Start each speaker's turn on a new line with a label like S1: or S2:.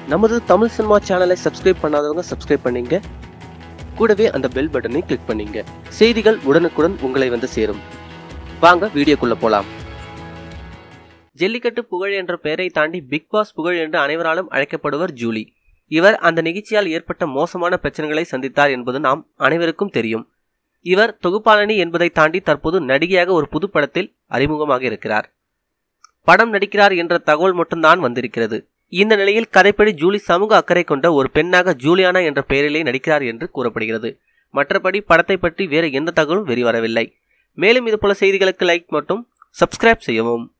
S1: நமது தமிழ் சினிமா சேனலை சப்ஸ்கிரைப் பண்ணாதவங்க சப்ஸ்கிரைப் பண்ணீங்க. கூடவே அந்த பெல் பட்டனை கிளிக் பண்ணீங்க. செய்திகள் உடனுக்குடன் உங்களை வந்து சேரும். வாங்க வீடியோக்குள்ள போலாம். ஜல்லிக்கட்டு புகழ் என்ற பெயரை தாண்டி பிக் பாஸ் புகழ் என்று அனைவராலும் அழைக்கப்படுவர் ஜூலி. இவர் அந்த நிகழ்ச்சியால் ஏற்பட்ட மோசமான பிரச்சனைகளை சந்தித்தார் என்பது நாம் அனைவருக்கும் தெரியும். இவர் தொகுப்பாளனி என்பதை தாண்டி தற்போது நடிகையாக ஒரு புது படத்தில் அறிமுகமாக இருக்கிறார். படம் நடிக்கிறார் என்ற தகவல் மட்டும்தான் வந்திருக்கிறது. இந்த நிலையில் கதைப்படி ஜூலி சமூக அக்கறை கொண்ட ஒரு பெண்ணாக ஜூலியானா என்ற பெயரிலே நடிக்கிறார் என்று கூறப்படுகிறது. மற்றபடி படத்தை பற்றி வேறு எந்த தகவலும் வெளிவரவில்லை. மேலும் இதுபோல செய்திகளுக்கு லைக் மற்றும் சப்ஸ்கிரைப் செய்யவும்.